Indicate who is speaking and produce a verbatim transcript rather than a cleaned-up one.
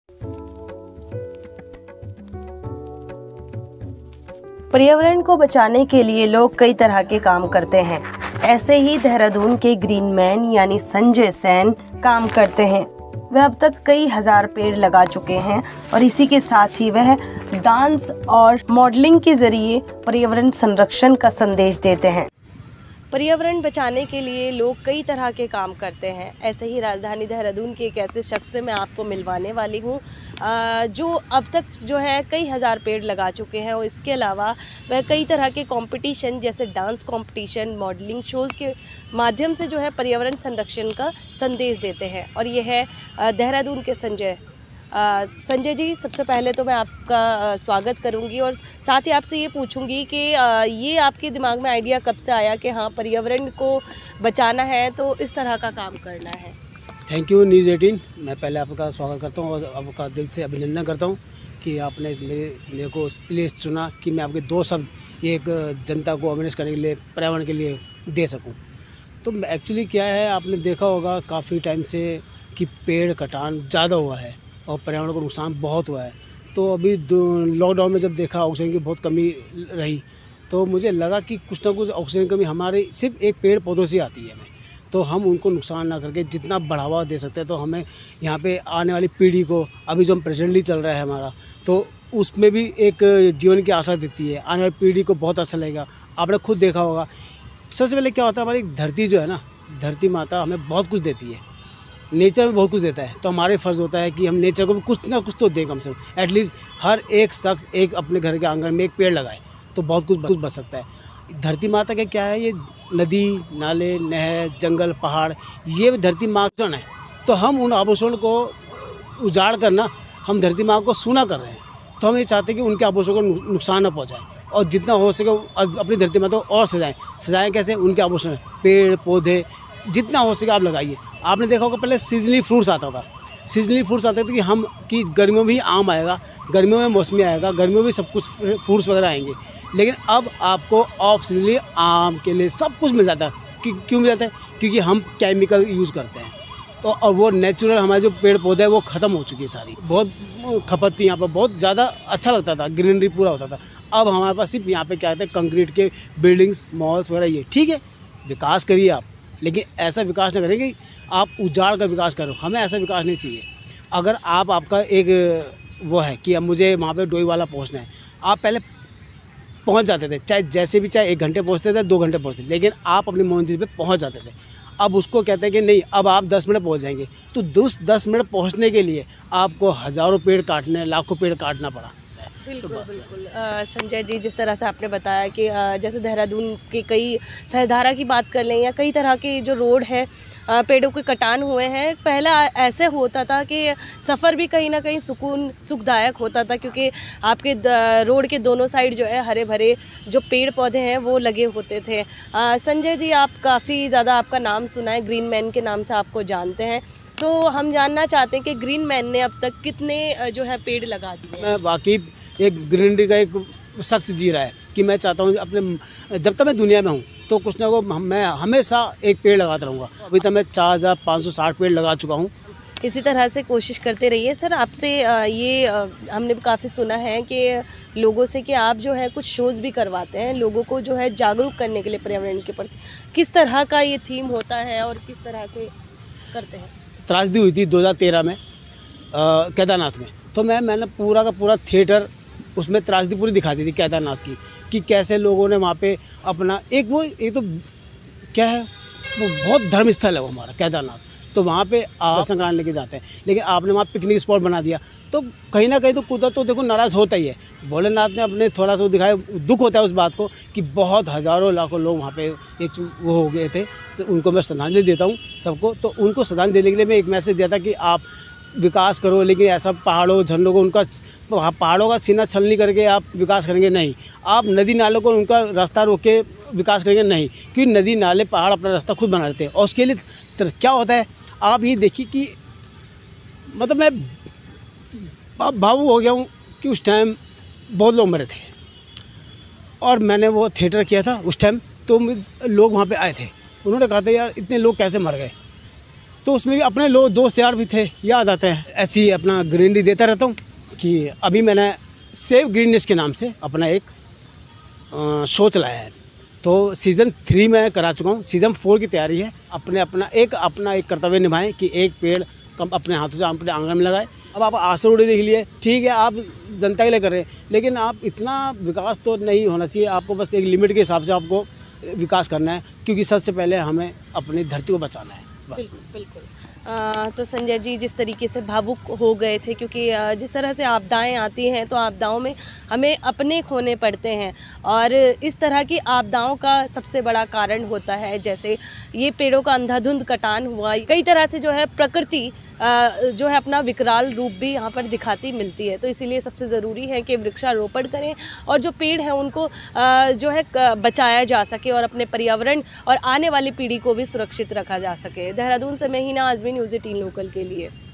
Speaker 1: पर्यावरण को बचाने के लिए लोग कई तरह के काम करते हैं। ऐसे ही देहरादून के ग्रीन मैन यानी संजय सैन काम करते हैं। वह अब तक कई हजार पेड़ लगा चुके हैं और इसी के साथ ही वह डांस और मॉडलिंग के जरिए पर्यावरण संरक्षण का संदेश देते हैं। पर्यावरण बचाने के लिए लोग कई तरह के काम करते हैं। ऐसे ही राजधानी देहरादून के एक ऐसे शख्स से मैं आपको मिलवाने वाली हूँ जो अब तक जो है कई हज़ार पेड़ लगा चुके हैं और इसके अलावा वह कई तरह के कंपटीशन जैसे डांस कंपटीशन, मॉडलिंग शोज़ के माध्यम से जो है पर्यावरण संरक्षण का संदेश देते हैं। और ये है देहरादून के संजय संजय जी। सबसे पहले तो मैं आपका स्वागत करूंगी और साथ ही आपसे ये पूछूंगी कि ये आपके दिमाग में आइडिया कब से आया कि हाँ पर्यावरण को बचाना है तो इस तरह का काम करना है।
Speaker 2: Thank you news eighteen. मैं पहले आपका स्वागत करता हूँ और आपका दिल से अभिनंदन करता हूँ कि आपने मेरे मेरे को इसलिए चुना कि मैं आपके दो शब्द एक जनता को अवेयरनेस करने के लिए पर्यावरण के लिए दे सकूँ। तो एक्चुअली क्या है, आपने देखा होगा काफ़ी टाइम से कि पेड़ कटान ज़्यादा हुआ है और पर्यावरण को नुकसान बहुत हुआ है। तो अभी लॉकडाउन में जब देखा ऑक्सीजन की बहुत कमी रही तो मुझे लगा कि कुछ ना कुछ ऑक्सीजन की कमी हमारे सिर्फ एक पेड़ पौधों से आती है हमें, तो हम उनको नुकसान ना करके जितना बढ़ावा दे सकते हैं तो हमें यहाँ पे आने वाली पीढ़ी को, अभी जो हम प्रेजेंटली चल रहा है हमारा, तो उसमें भी एक जीवन की आशा देती है। आने वाली पीढ़ी को बहुत अच्छा लगेगा। आपने खुद देखा होगा सबसे पहले क्या होता है, हमारी धरती जो है ना, धरती माता हमें बहुत कुछ देती है, नेचर में बहुत कुछ देता है। तो हमारे फ़र्ज़ होता है कि हम नेचर को भी कुछ ना कुछ तो दें, कम से कम एटलीस्ट हर एक शख्स एक अपने घर के आंगन में एक पेड़ लगाए तो बहुत कुछ कुछ बच सकता है। धरती माता का क्या है, ये नदी नाले नहर जंगल पहाड़ ये धरती माँ का है। तो हम उन आभूषण को उजाड़ करना, हम धरती माँ को सूना कर रहे हैं। तो हम ये चाहते हैं कि उनके आभूषण को नुकसान न पहुँचाएं और जितना हो सके अपनी धरती माता को और सजाएं। सजाएं कैसे? उनके आभूषण, पेड़ पौधे जितना हो सके आप लगाइए। आपने देखा होगा पहले सीजनली फ्रूट्स आता था, सीजनली फ्रूट्स आते थे कि हम कि गर्मियों में भी आम आएगा, गर्मियों में मौसमी आएगा, गर्मियों में सब कुछ फ्रूट्स वगैरह आएंगे। लेकिन अब आपको ऑफ सीजनली आम के लिए सब कुछ मिल जाता है। कि, क्यों मिल जाता है? क्योंकि हम केमिकल यूज़ करते हैं। तो और वो नेचुरल हमारे जो पेड़ पौधे हैं वो ख़त्म हो चुकी है सारी। बहुत खपत थी यहाँ पर, बहुत ज़्यादा अच्छा लगता था, ग्रीनरी पूरा होता था। अब हमारे पास सिर्फ यहाँ पे क्या कहते हैं, कंक्रीट के बिल्डिंग्स मॉल्स वगैरह। ये ठीक है, विकास करिए आप, लेकिन ऐसा विकास न करें कि आप उजाड़ कर विकास करो। हमें ऐसा विकास नहीं चाहिए। अगर आप आपका एक वो है कि अब मुझे वहाँ पे डोईवाला पहुँचना है, आप पहले पहुँच जाते थे, चाहे जैसे भी, चाहे एक घंटे पहुँचते थे, दो घंटे पहुँचते थे, लेकिन आप अपनी मंजिल पे पहुँच जाते थे। अब उसको कहते हैं कि नहीं, अब आप दस मिनट पहुँच जाएंगे। तो दस दस मिनट पहुँचने के लिए आपको हज़ारों पेड़ काटने, लाखों पेड़ काटना पड़ा।
Speaker 1: बिल्कुल तो बिल्कुल संजय जी, जिस तरह से आपने बताया कि आ, जैसे देहरादून के कई सहधारा की बात कर लें या कई तरह के जो रोड हैं पेड़ों के कटान हुए हैं। पहला ऐसे होता था कि सफ़र भी कहीं ना कहीं सुकून सुखदायक होता था क्योंकि आपके रोड के दोनों साइड जो है हरे भरे जो पेड़ पौधे हैं वो लगे होते थे। आ, संजय जी, आप काफ़ी ज़्यादा आपका नाम सुना है, ग्रीन मैन के नाम से आपको जानते हैं। तो हम जानना चाहते हैं कि ग्रीन मैन ने अब तक कितने जो है पेड़ लगा दिए?
Speaker 2: मैं वाकई एक ग्रीनरी का एक शख्स जी रहा है कि मैं चाहता हूँ अपने, जब तक मैं दुनिया में हूँ तो कुछ ना कुछ मैं हमेशा एक पेड़ लगाता रहूँगा। अभी तक मैं चार हज़ार पाँच सौ साठ पेड़ लगा चुका हूँ।
Speaker 1: इसी तरह से कोशिश करते रहिए। सर, आपसे ये हमने काफ़ी सुना है कि लोगों से कि आप जो है कुछ शोज़ भी करवाते हैं लोगों को जो है जागरूक करने के लिए पर्यावरण के प्रति। किस तरह का ये थीम होता है और किस तरह से करते हैं?
Speaker 2: त्रासदी हुई थी दो हज़ार तेरह में केदारनाथ में, तो मैं मैंने पूरा का पूरा थिएटर उसमें त्रासदी पूरी दिखा दी थी केदारनाथ की, कि कैसे लोगों ने वहाँ पे अपना एक वो एक तो क्या है, वो बहुत धर्म स्थल है वो हमारा केदारनाथ। तो वहाँ पे दर्शन कराने लेके जाते हैं, लेकिन आपने वहाँ पिकनिक स्पॉट बना दिया तो कहीं ना कहीं तो कुदरत तो देखो नाराज़ होता ही है। भोलेनाथ ने अपने थोड़ा सा दिखाया, दुख होता है उस बात को कि बहुत हज़ारों लाखों लोग वहाँ पे एक वो हो गए थे। तो उनको मैं श्रद्धांजलि देता हूँ सबको। तो उनको श्रद्धांजलि देने के लिए मैं एक मैसेज दिया था कि आप विकास करो, लेकिन ऐसा पहाड़ों झरनों को उनका पहाड़ों का सीना छलनी करके आप विकास करेंगे नहीं। आप नदी नालों को उनका रास्ता रोक के विकास करेंगे नहीं, क्योंकि नदी नाले पहाड़ अपना रास्ता खुद बना लेते हैं। और उसके लिए क्या होता है, आप ये देखिए कि मतलब मैं भावुक हो गया हूँ कि उस टाइम बहुत लोग मरे थे और मैंने वो थिएटर किया था उस टाइम। तो लोग वहाँ पे आए थे, उन्होंने कहा था यार इतने लोग कैसे मर गए। तो उसमें भी अपने लोग दोस्त यार भी थे, याद आते हैं। ऐसे ही अपना ग्रीनरी देता रहता हूँ कि अभी मैंने सेव ग्रीननेस के नाम से अपना एक शो चलाया है। तो सीज़न थ्री में करा चुका हूँ, सीज़न फोर की तैयारी है। अपने अपना एक अपना एक कर्तव्य निभाएं कि एक पेड़ कम अपने हाथों से अपने आंगन में लगाएं। अब आप आसरोड़ी देख लिए, ठीक है, आप जनता के लिए कर रहे हैं, लेकिन आप इतना विकास तो नहीं होना चाहिए। आपको बस एक लिमिट के हिसाब से आपको विकास करना है, क्योंकि सबसे पहले हमें अपनी धरती को बचाना है बस।
Speaker 1: बिल्कुल बिल्कुल। आ, तो संजय जी जिस तरीके से भावुक हो गए थे, क्योंकि आ, जिस तरह से आपदाएं आती हैं तो आपदाओं में हमें अपने खोने पड़ते हैं, और इस तरह की आपदाओं का सबसे बड़ा कारण होता है जैसे ये पेड़ों का अंधाधुंध कटान हुआ। कई तरह से जो है प्रकृति आ, जो है अपना विकराल रूप भी यहाँ पर दिखाती मिलती है। तो इसीलिए सबसे ज़रूरी है कि वृक्षारोपण करें और जो पेड़ हैं उनको आ, जो है बचाया जा सके और अपने पर्यावरण और आने वाली पीढ़ी को भी सुरक्षित रखा जा सके। देहरादून से मैं Hina Azmi, news eighteen local के लिए।